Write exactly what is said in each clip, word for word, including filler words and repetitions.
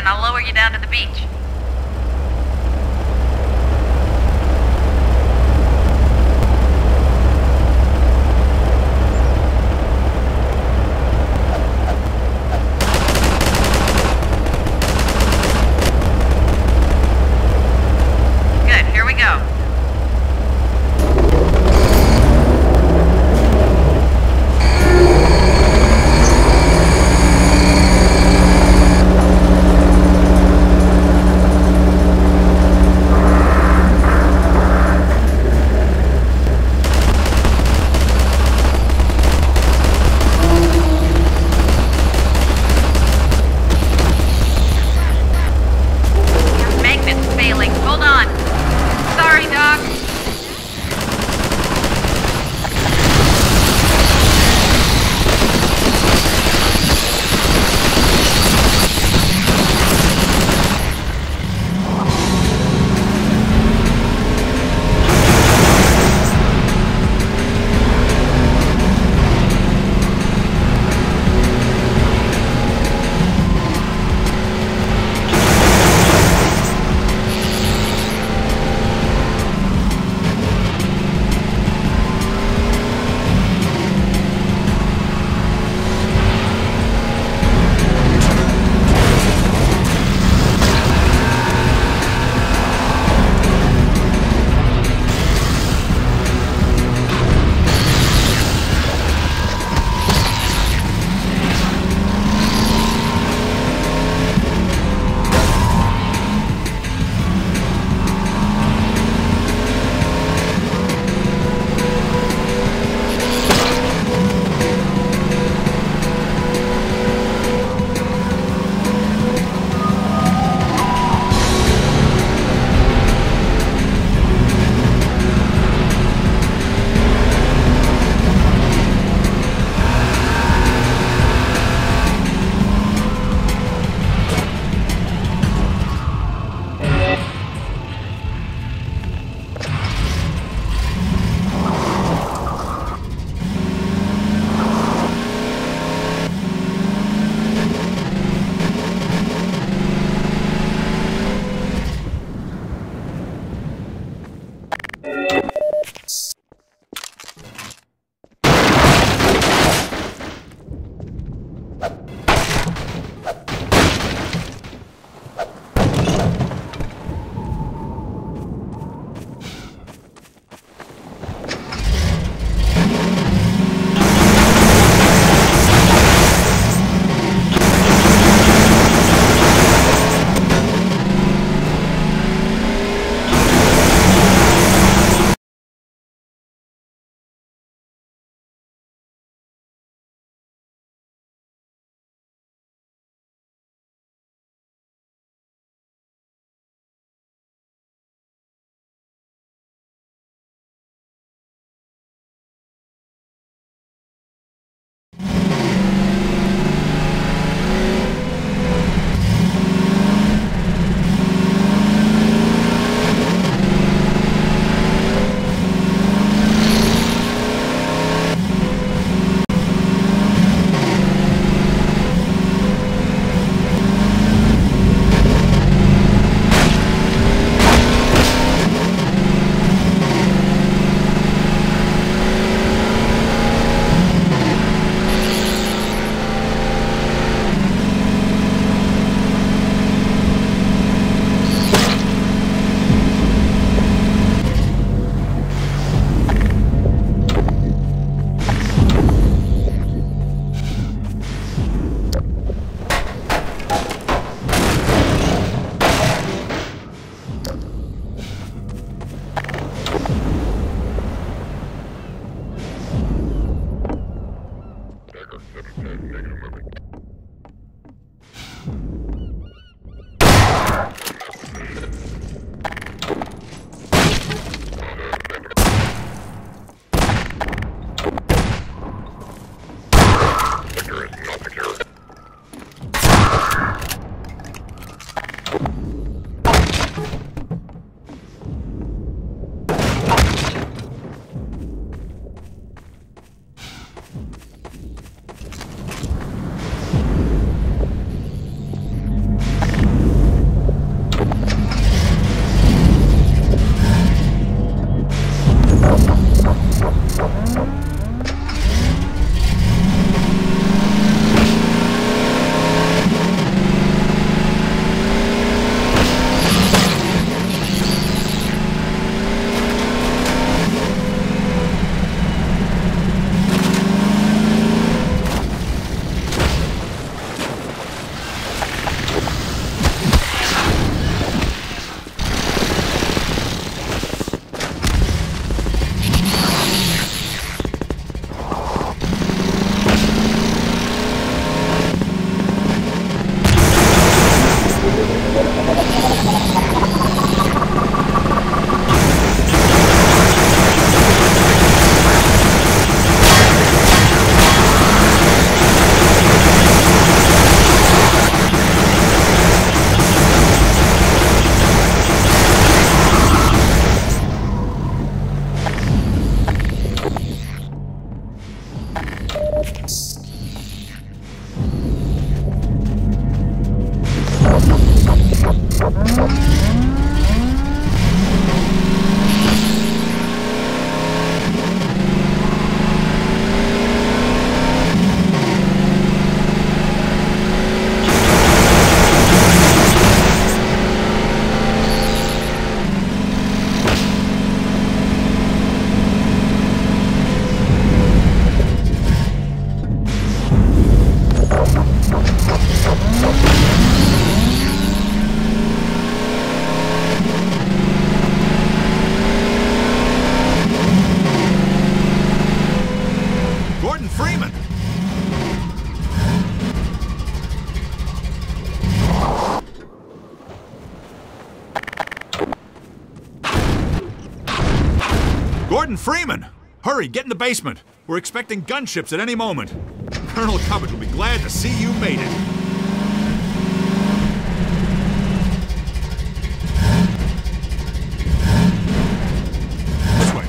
in. I'll lower you down to the beach. Good, here we go. Gordon Freeman! Hurry, get in the basement. We're expecting gunships at any moment. Colonel Cubbage will be glad to see you made it. This way.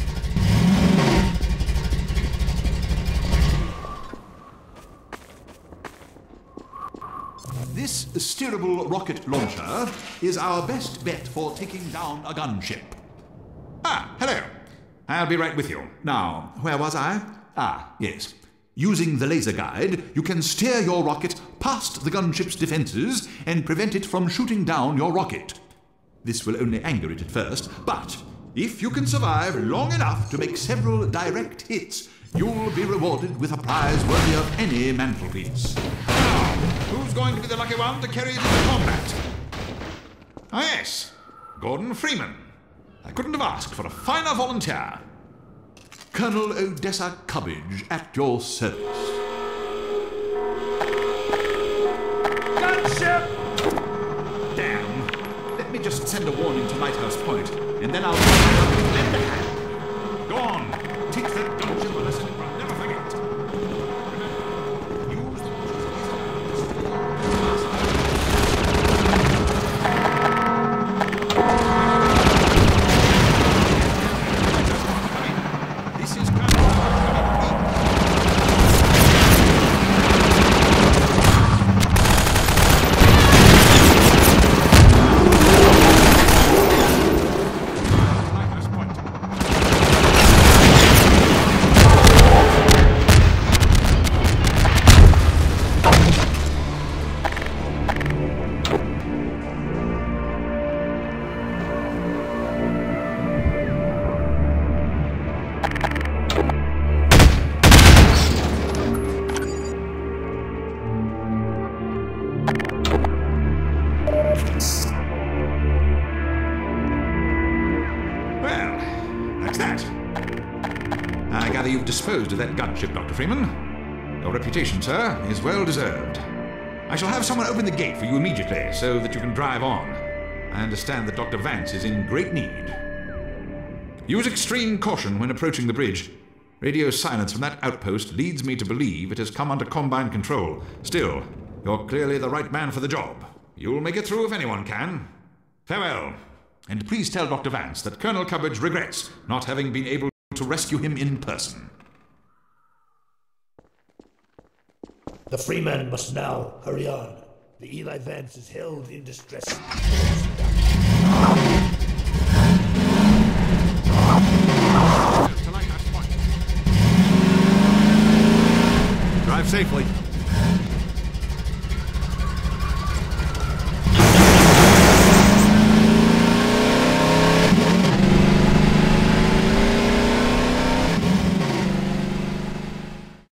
This steerable rocket launcher is our best bet for taking down a gunship. Ah, hello. I'll be right with you. Now, where was I? Ah, yes. Using the laser guide, you can steer your rocket past the gunship's defenses and prevent it from shooting down your rocket. This will only anger it at first, but if you can survive long enough to make several direct hits, you'll be rewarded with a prize worthy of any mantelpiece. Now, who's going to be the lucky one to carry it into combat? Ah, yes. Gordon Freeman. I couldn't have asked for a finer volunteer. Colonel Odessa Cubbage at your service. Gunship! Damn. Let me just send a warning to Lighthouse Point, and then I'll lend a hand. Go on. Teach that gunship a lesson. Never forget. Use the You've disposed of that gunship, Doctor Freeman. Your reputation, sir, is well deserved. I shall have someone open the gate for you immediately so that you can drive on. I understand that Doctor Vance is in great need. Use extreme caution when approaching the bridge. Radio silence from that outpost leads me to believe it has come under Combine control. Still, you're clearly the right man for the job. You'll make it through if anyone can. Farewell. And please tell Doctor Vance that Colonel Cubbage regrets not having been able to rescue him in person. The Freeman must now hurry on. The Eli Vance is held in distress. safely.